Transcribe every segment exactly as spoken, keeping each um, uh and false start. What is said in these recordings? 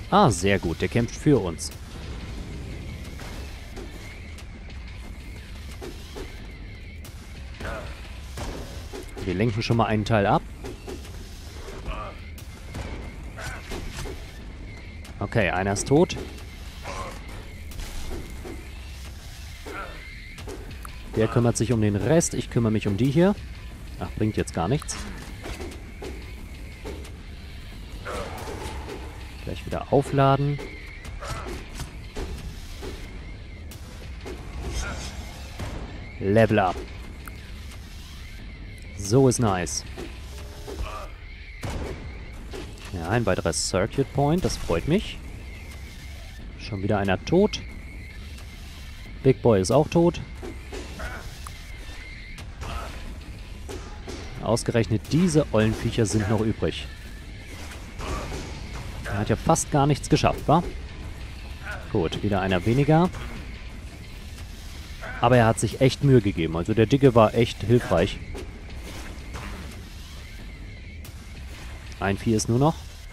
Ah, sehr gut. Der kämpft für uns. Wir lenken schon mal einen Teil ab. Okay, einer ist tot. Der kümmert sich um den Rest. Ich kümmere mich um die hier. Ach, bringt jetzt gar nichts. Gleich wieder aufladen. Level up. So ist nice. Ja, ein weiterer Circuit Point. Das freut mich. Schon wieder einer tot. Big Boy ist auch tot. Ausgerechnet diese Ollenviecher sind noch übrig. Er hat ja fast gar nichts geschafft, wa? Gut, wieder einer weniger. Aber er hat sich echt Mühe gegeben. Also der Dicke war echt hilfreich. Ein Vieh ist nur noch.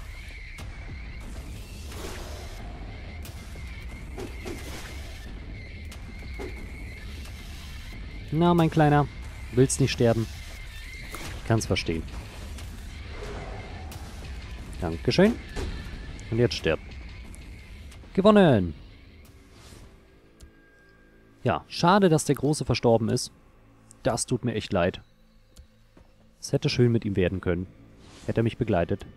Na, mein Kleiner. Willst nicht sterben? Ich kann's verstehen. Dankeschön. Und jetzt stirbt. Gewonnen! Ja, schade, dass der Große verstorben ist. Das tut mir echt leid. Es hätte schön mit ihm werden können. Hätte er mich begleitet.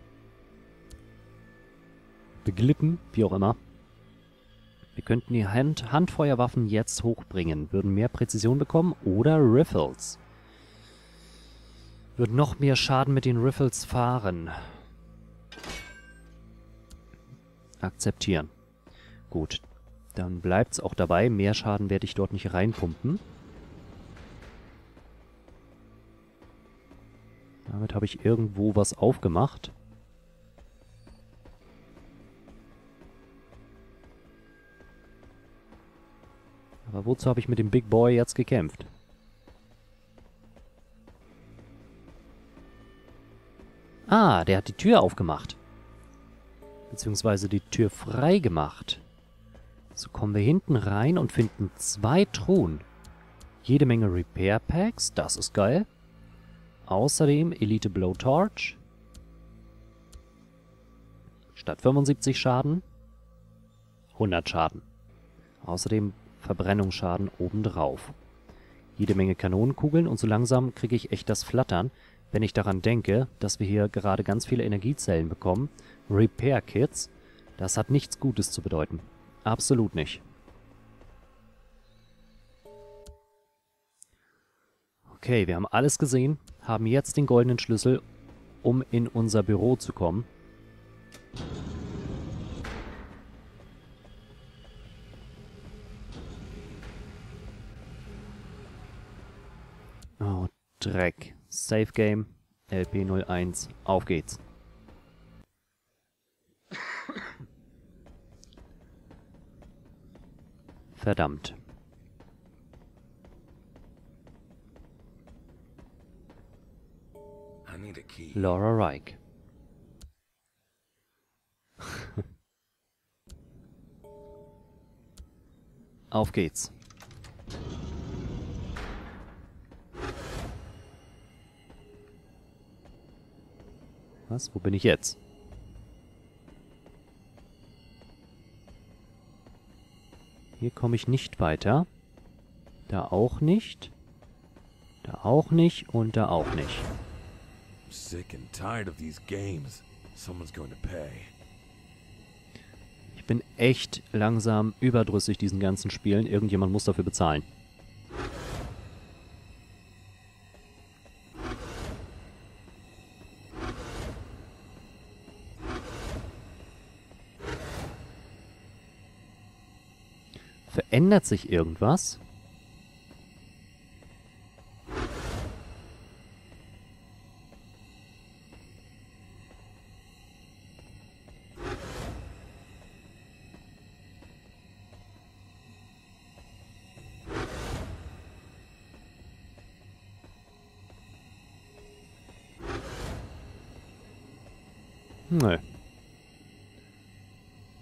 Beglitten, wie auch immer. Wir könnten die Hand Handfeuerwaffen jetzt hochbringen. Würden mehr Präzision bekommen oder Riffles. Würden noch mehr Schaden mit den Riffles fahren. Akzeptieren. Gut. Dann bleibt es auch dabei. Mehr Schaden werde ich dort nicht reinpumpen. Damit habe ich irgendwo was aufgemacht. Aber wozu habe ich mit dem Big Boy jetzt gekämpft? Ah, der hat die Tür aufgemacht. Beziehungsweise die Tür frei gemacht. So kommen wir hinten rein und finden zwei Truhen. Jede Menge Repair Packs, das ist geil. Außerdem Elite Blowtorch. Statt fünfundsiebzig Schaden, hundert Schaden. Außerdem Verbrennungsschaden obendrauf. Jede Menge Kanonenkugeln und so langsam kriege ich echt das Flattern, wenn ich daran denke, dass wir hier gerade ganz viele Energiezellen bekommen. Repair Kits. Das hat nichts Gutes zu bedeuten. Absolut nicht. Okay, wir haben alles gesehen, haben jetzt den goldenen Schlüssel, um in unser Büro zu kommen. Oh, Dreck. Safe Game, L P null eins, auf geht's. Verdammt. Laura Reich. Auf geht's. Was? Wo bin ich jetzt? Hier komme ich nicht weiter. Da auch nicht. Da auch nicht und da auch nicht. Ich bin echt langsam überdrüssig diesen ganzen Spielen. Irgendjemand muss dafür bezahlen. Verändert sich irgendwas? Nö.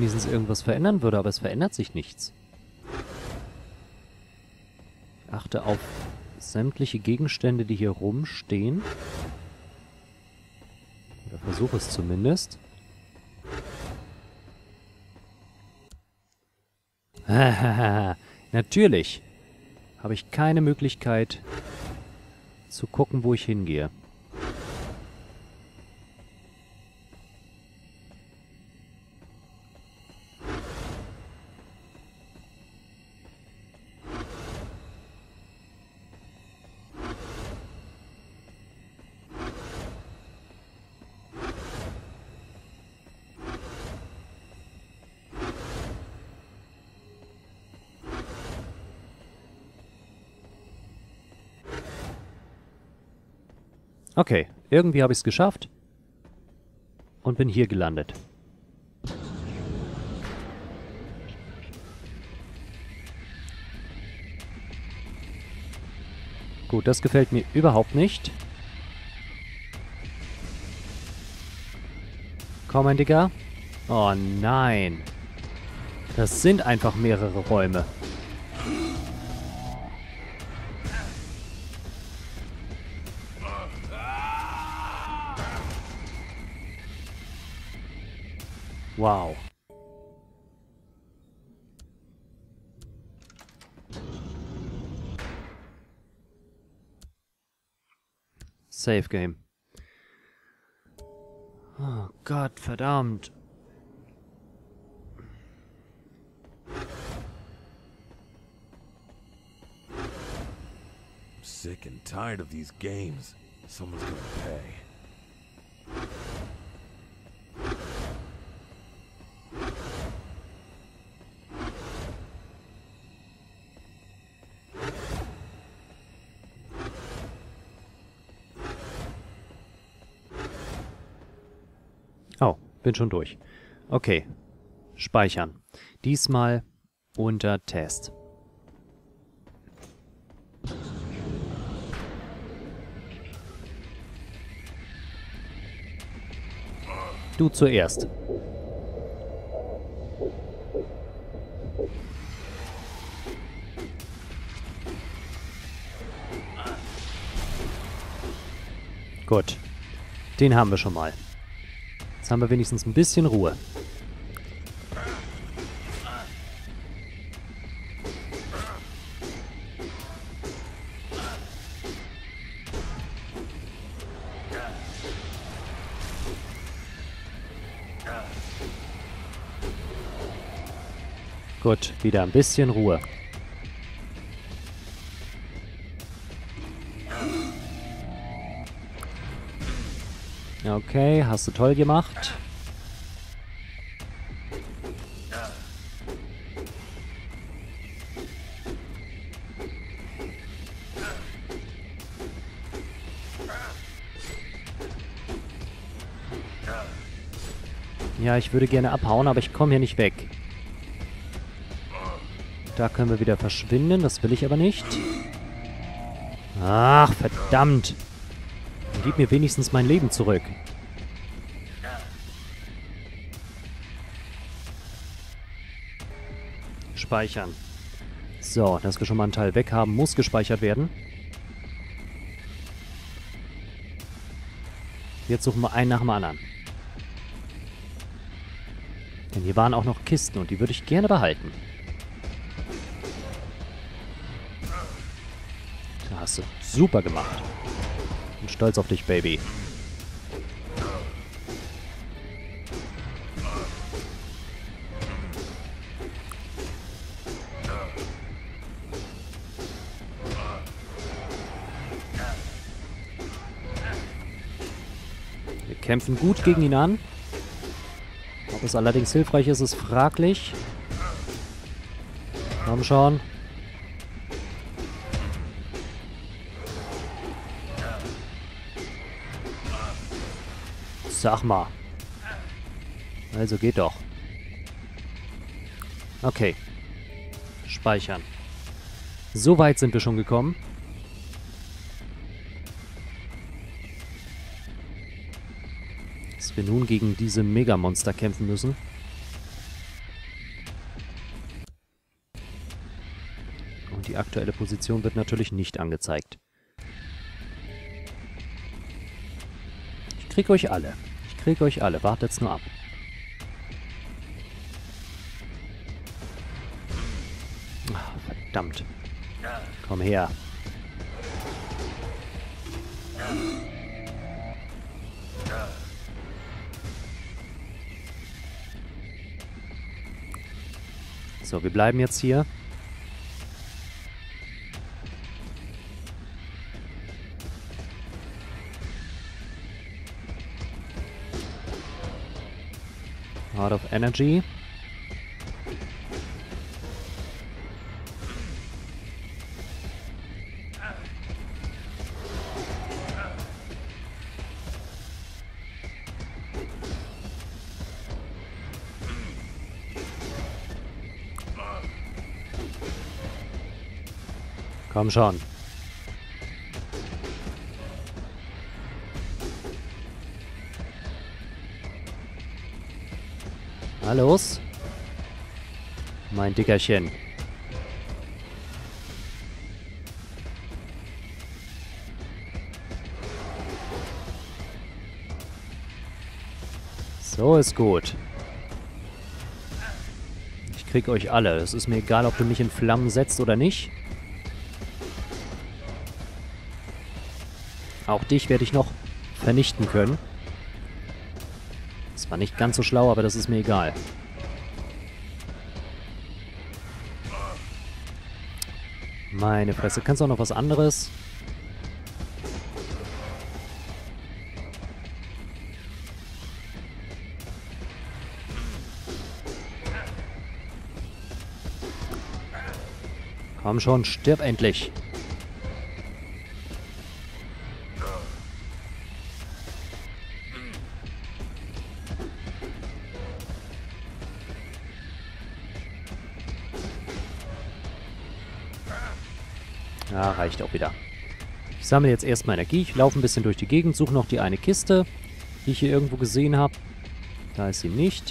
wenigstens irgendwas verändern würde, aber es verändert sich nichts. Ich achte auf sämtliche Gegenstände, die hier rumstehen. Oder versuche es zumindest. Natürlich habe ich keine Möglichkeit zu gucken, wo ich hingehe. Okay, irgendwie habe ich es geschafft und bin hier gelandet. Gut, das gefällt mir überhaupt nicht. Komm, mein Digga. Oh nein. Das sind einfach mehrere Räume. Wow. Save Game. Oh Gott, verdammt. I'm sick and tired of these games. Someone's gonna pay. Oh, bin schon durch. Okay. Speichern. Diesmal unter Test. Du zuerst. Gut. Den haben wir schon mal. Jetzt haben wir wenigstens ein bisschen Ruhe. Gut, wieder ein bisschen Ruhe. Okay, hast du toll gemacht. Ja, ich würde gerne abhauen, aber ich komme hier nicht weg. Da können wir wieder verschwinden, das will ich aber nicht. Ach, verdammt. Dann gib mir wenigstens mein Leben zurück. Speichern. So, dass wir schon mal einen Teil weg haben, muss gespeichert werden. Jetzt suchen wir einen nach dem anderen. Denn hier waren auch noch Kisten und die würde ich gerne behalten. Da hast du super gemacht. Bin stolz auf dich, Baby. Wir kämpfen gut gegen ihn an. Ob es allerdings hilfreich ist, ist fraglich. Komm schon. Sag mal. Also geht doch. Okay. Speichern. So weit sind wir schon gekommen. Dass wir nun gegen diese Megamonster kämpfen müssen. Die aktuelle Position wird natürlich nicht angezeigt. Ich krieg euch alle. Ich krieg euch alle. Wartet's nur ab. Ach, verdammt. Komm her. So, wir bleiben jetzt hier. Out of energy. Komm schon. Na los. Mein Dickerchen. So ist gut. Ich krieg euch alle. Es ist mir egal, ob du mich in Flammen setzt oder nicht. Auch dich werde ich noch vernichten können. Das war nicht ganz so schlau, aber das ist mir egal. Meine Fresse. Kannst du auch noch was anderes? Komm schon, stirb endlich. Ja, reicht auch wieder. Ich sammle jetzt erstmal Energie. Ich laufe ein bisschen durch die Gegend, suche noch die eine Kiste, die ich hier irgendwo gesehen habe. Da ist sie nicht.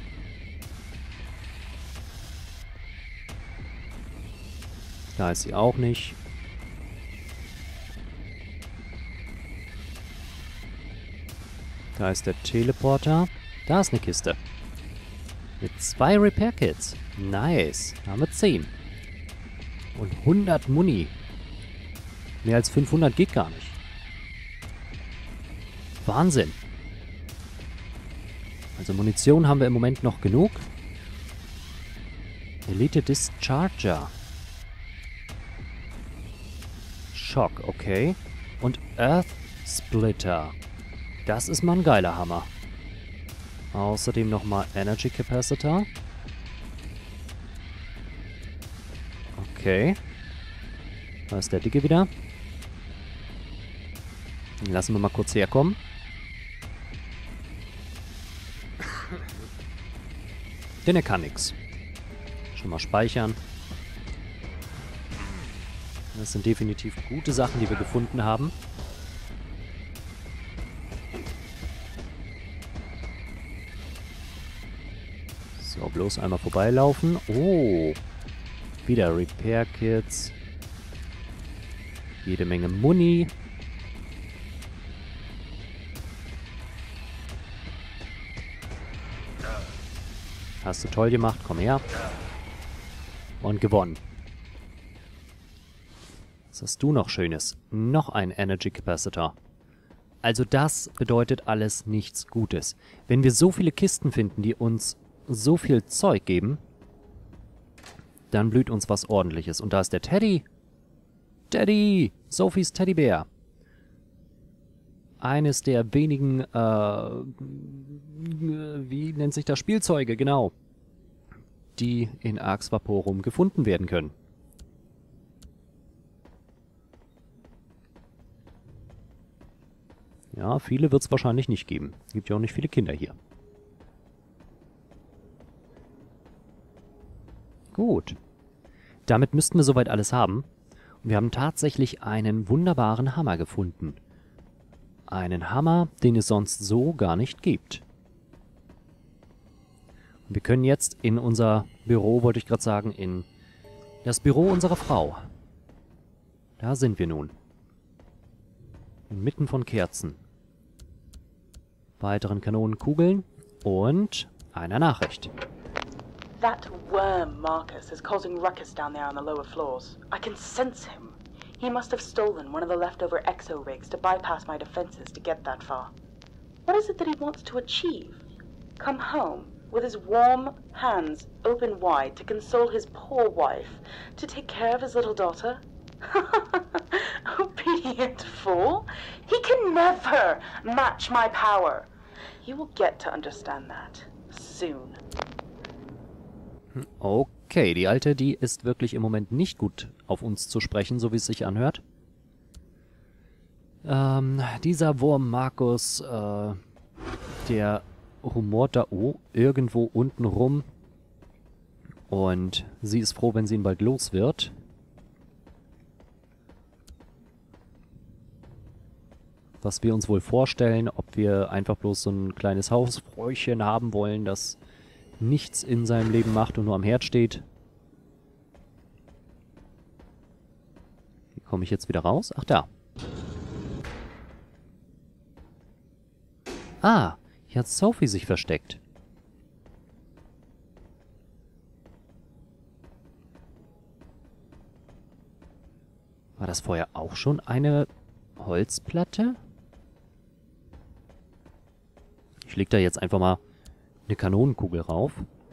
Da ist sie auch nicht. Da ist der Teleporter. Da ist eine Kiste. Mit zwei Repair Kits. Nice. Da haben wir zehn. Und hundert Muni. Mehr als fünfhundert geht gar nicht. Wahnsinn. Also Munition haben wir im Moment noch genug. Elite Discharger. Schock, okay. Und Earth Splitter. Das ist mal ein geiler Hammer. Außerdem nochmal Energy Capacitor. Okay. Da ist der Dicke wieder. Den lassen wir mal kurz herkommen. Denn er kann nichts. Schon mal speichern. Das sind definitiv gute Sachen, die wir gefunden haben. So, bloß einmal vorbeilaufen. Oh. Wieder Repair Kits. Jede Menge Muni. Hast du toll gemacht. Komm her. Und gewonnen. Was hast du noch Schönes? Noch ein Energy Capacitor. Also das bedeutet alles nichts Gutes. Wenn wir so viele Kisten finden, die uns so viel Zeug geben, dann blüht uns was Ordentliches. Und da ist der Teddy. Teddy! Sophies Teddybär. Eines der wenigen, äh, wie nennt sich das? Spielzeuge, genau. Die in Arx Vaporum gefunden werden können. Ja, viele wird es wahrscheinlich nicht geben. Es gibt ja auch nicht viele Kinder hier. Gut. Damit müssten wir soweit alles haben. Und wir haben tatsächlich einen wunderbaren Hammer gefunden. Einen Hammer, den es sonst so gar nicht gibt. Und wir können jetzt in unser Büro, wollte ich gerade sagen, in das Büro unserer Frau Da sind wir nun. Inmitten von Kerzen. Weiteren Kanonenkugeln und einer Nachricht. That worm Marcus is causing ruckus down there on the lower floors. I can sense him. He must have stolen one of the leftover exo rigs to bypass my defenses to get that far. What is it that he wants to achieve? Come home with his warm hands open wide to console his poor wife, to take care of his little daughter? Obedient fool! He can never match my power. You will get to understand that soon. Okay, die Alte, die ist wirklich im Moment nicht gut auf uns zu sprechen, so wie es sich anhört. Ähm, dieser Wurm Markus, äh, der rumort da oh, irgendwo unten rum. Und sie ist froh, wenn sie ihn bald los wird. Was wir uns wohl vorstellen, ob wir einfach bloß so ein kleines Hausfräuchen haben wollen, das nichts in seinem Leben macht und nur am Herd steht. Wie komme ich jetzt wieder raus? Ach, da. Ah, hier hat Sophie sich versteckt. War das vorher auch schon eine Holzplatte? Ich leg da jetzt einfach mal eine Kanonenkugel rauf.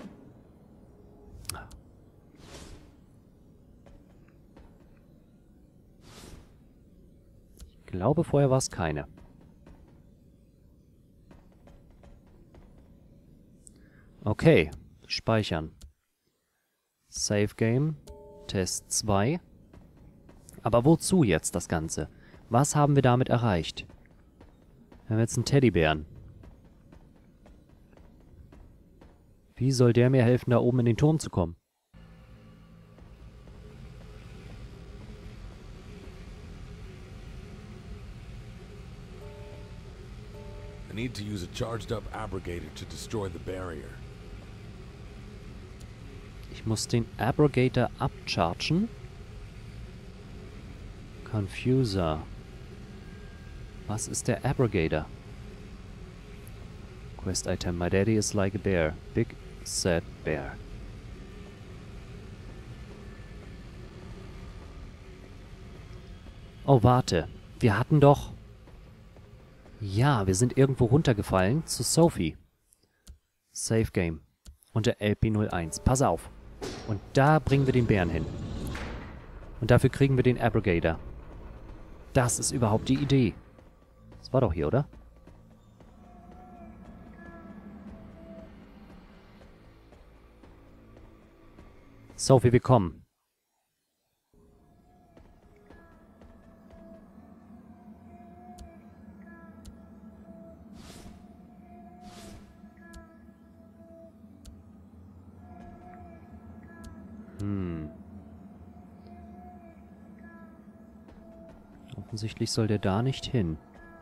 Ich glaube, vorher war es keine. Okay, speichern. Save Game, Test zwei. Aber wozu jetzt das Ganze? Was haben wir damit erreicht? Wir haben jetzt einen Teddybären. Wie soll der mir helfen, da oben in den Turm zu kommen? I need to use a charged-up abrogator to destroy the barrier. Ich muss den Abrogator abchargen. Confuser. Was ist der Abrogator? Quest Item. My daddy is like a bear. Big, sad bear. Oh, warte. Wir hatten doch... Ja, wir sind irgendwo runtergefallen zu Sophie. Save Game. Unter L P null eins. Pass auf. Und da bringen wir den Bären hin. Und dafür kriegen wir den Abrogator. Das ist überhaupt die Idee. Das war doch hier, oder? Sophie, wir kommen. Hm. Offensichtlich soll der da nicht hin.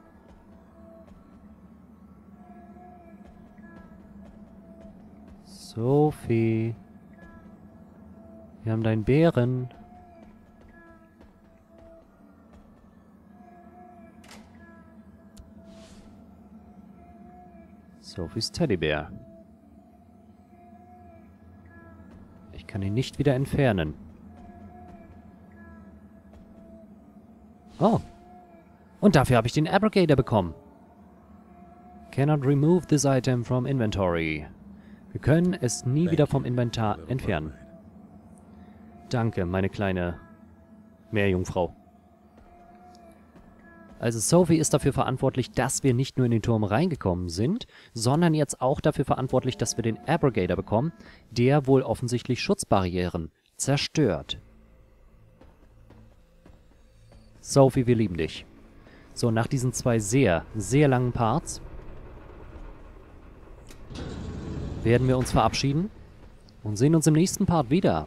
Sophie. Wir haben deinen Bären. Sophies Teddybär. Ich kann ihn nicht wieder entfernen. Oh. Und dafür habe ich den Abrogator bekommen. Cannot remove this item from inventory. Wir können es nie wieder vom Inventar entfernen. Danke, meine kleine Meerjungfrau. Also Sophie ist dafür verantwortlich, dass wir nicht nur in den Turm reingekommen sind, sondern jetzt auch dafür verantwortlich, dass wir den Abrogator bekommen, der wohl offensichtlich Schutzbarrieren zerstört. Sophie, wir lieben dich. So, nach diesen zwei sehr, sehr langen Parts werden wir uns verabschieden und sehen uns im nächsten Part wieder.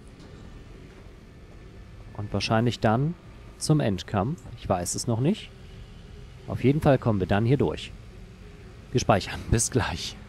Und wahrscheinlich dann zum Endkampf. Ich weiß es noch nicht. Auf jeden Fall kommen wir dann hier durch. Wir speichern. Bis gleich.